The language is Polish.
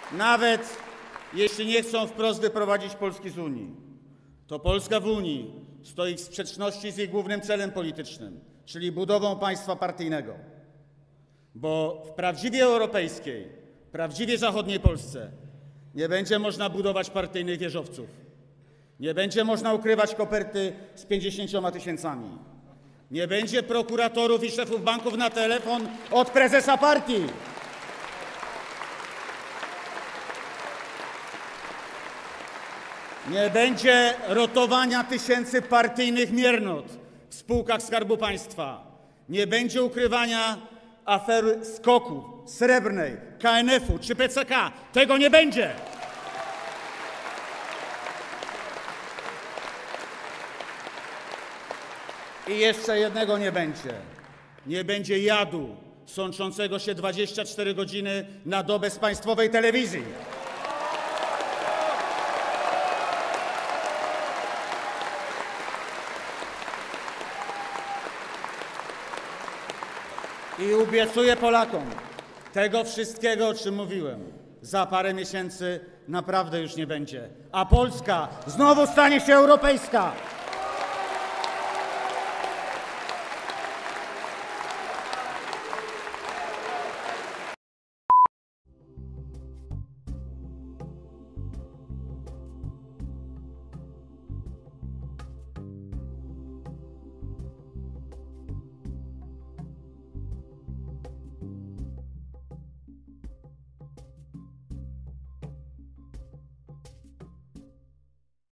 Nawet jeśli nie chcą wprost wyprowadzić Polski z Unii, to Polska w Unii stoi w sprzeczności z jej głównym celem politycznym, czyli budową państwa partyjnego. Bo w prawdziwie europejskiej, prawdziwie zachodniej Polsce nie będzie można budować partyjnych wieżowców. Nie będzie można ukrywać koperty z 50 000. Nie będzie prokuratorów i szefów banków na telefon od prezesa partii. Nie będzie rotowania tysięcy partyjnych miernot w spółkach Skarbu Państwa. Nie będzie ukrywania afery SKOK-ów, Srebrnej, KNF-u czy PCK. Tego nie będzie. I jeszcze jednego nie będzie. Nie będzie jadu sączącego się 24 godziny na dobę z państwowej telewizji. I obiecuję Polakom, tego wszystkiego, o czym mówiłem, za parę miesięcy naprawdę już nie będzie. A Polska znowu stanie się europejska.